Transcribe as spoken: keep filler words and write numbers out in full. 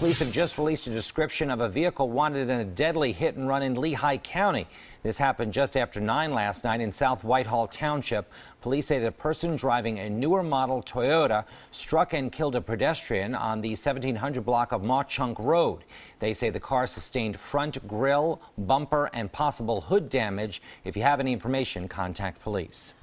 Police have just released a description of a vehicle wanted in a deadly hit and run in Lehigh County. This happened just after nine last night in South Whitehall Township. Police say the person driving a newer model Toyota struck and killed a pedestrian on the seventeen hundred block of Mauch Chunk Road. They say the car sustained front grille, bumper, and possible hood damage. If you have any information, contact police.